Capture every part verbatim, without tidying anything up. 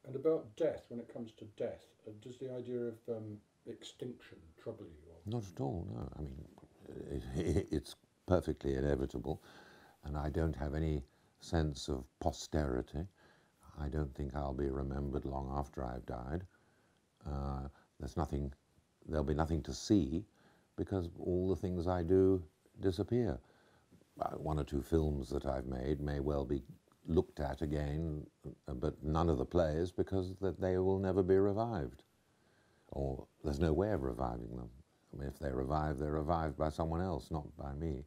And about death, when it comes to death, uh, does the idea of um, extinction trouble you? Or? Not at all, no. I mean, it, it's perfectly inevitable, and I don't have any sense of posterity. I don't think I'll be remembered long after I've died. Uh, there's nothing, there'll be nothing to see because all the things I do disappear. Uh, one or two films that I've made may well be looked at again, uh, but none of the plays because that they will never be revived, or there's no way of reviving them. I mean, if they revive, they're revived by someone else, not by me.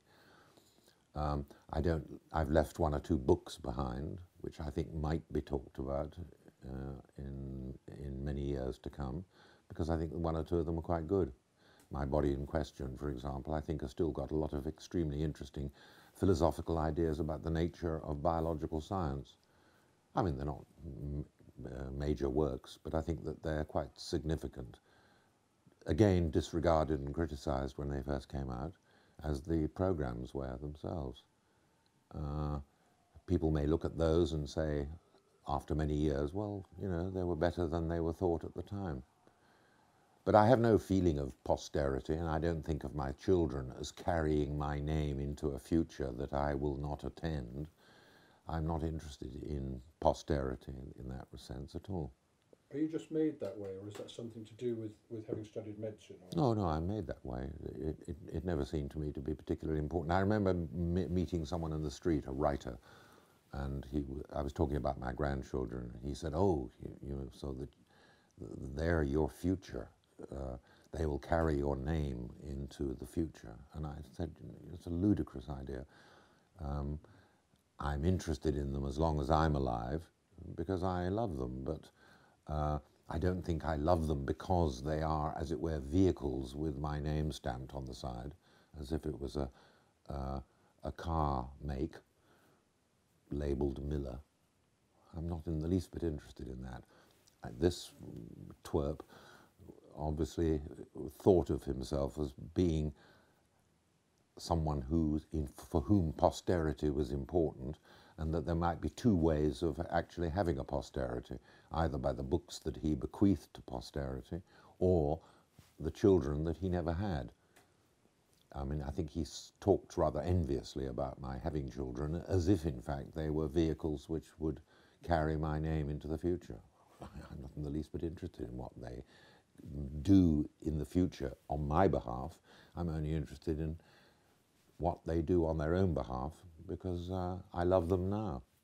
Um, I don't. I've left one or two books behind, which I think might be talked about uh, in in many years to come, because I think one or two of them are quite good. My Body in Question, for example, I think has still got a lot of extremely interesting philosophical ideas about the nature of biological science. I mean, they're not m uh, major works, but I think that they're quite significant. Again, disregarded and criticised when they first came out, as the programs were themselves. Uh, people may look at those and say, after many years, well, you know, they were better than they were thought at the time. But I have no feeling of posterity, and I don't think of my children as carrying my name into a future that I will not attend. I'm not interested in posterity in, in that sense at all. Are you just made that way, or is that something to do with, with having studied medicine? Or? No, no, I'm made that way. It, it, it never seemed to me to be particularly important. I remember m meeting someone in the street, a writer, and he, I was talking about my grandchildren. He said, "Oh, you, you know, so that they're your future. Uh, they will carry your name into the future." And I said, "It's a ludicrous idea. Um, I'm interested in them as long as I'm alive because I love them, but." Uh, I don't think I love them because they are, as it were, vehicles with my name stamped on the side, as if it was a, uh, a car make labelled Miller. I'm not in the least bit interested in that. Uh, this twerp obviously thought of himself as being someone who, in, for whom posterity was important, and that there might be two ways of actually having a posterity, either by the books that he bequeathed to posterity or the children that he never had. I mean, I think he talked rather enviously about my having children, as if, in fact, they were vehicles which would carry my name into the future. I'm not in the least bit interested in what they do in the future on my behalf. I'm only interested in what they do on their own behalf, because uh, I love them now.